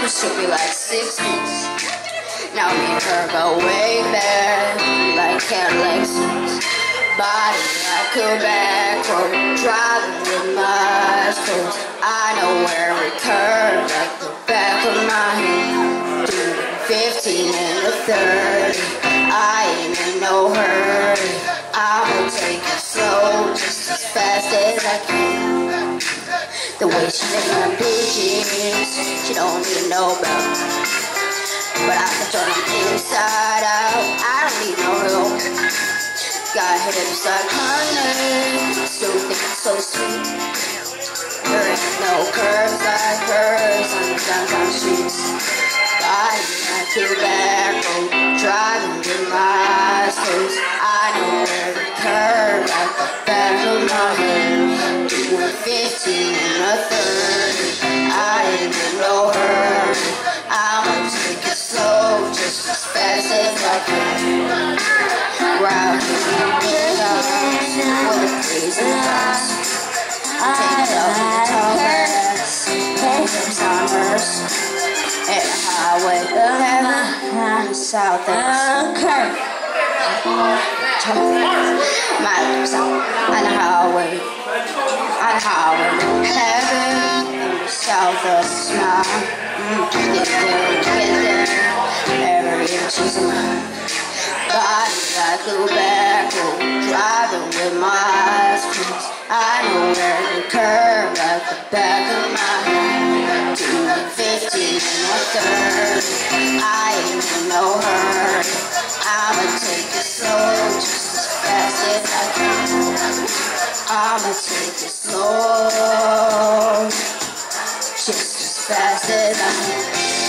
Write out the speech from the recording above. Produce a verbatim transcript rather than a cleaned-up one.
This took me like six weeks. Now me and her go way back, like Cadillac seats. Body like a back road, driving with my eyes closed. I know where it curves, like the back of my hand. Doing fifteen and a thirty, I ain't in no hurry. I'ma take it slow, just as fast as I can. The way she make my bitches, she don't even know about me. But I can turn them inside out, I don't need no help. Got hips like honey, still think it's so sweet. There ain't no curves like hers on the downtown streets. Body like a back road, driving with my eyes closed. I know every curve like the back of my hand. Doing fifteen and a thirty, I ain't in no hurry. I'ma take it slow, just as fast as I can. Round here with a crazy house. Take it up in the tall grass, hips on hers. And a highway to heaven, on the south end curve. My lips out on the highway, on the highway to heaven, on the south of smile. Mm, get there, get there, every inch is mine. Body like a back road, driving with my eyes closed. I know where to curve like the back of my hand. Doing fifteen and a thirty, I ain't in no hurry. I'ma take it slow, just as fast as I can. I'ma take it slow, just as fast as I can.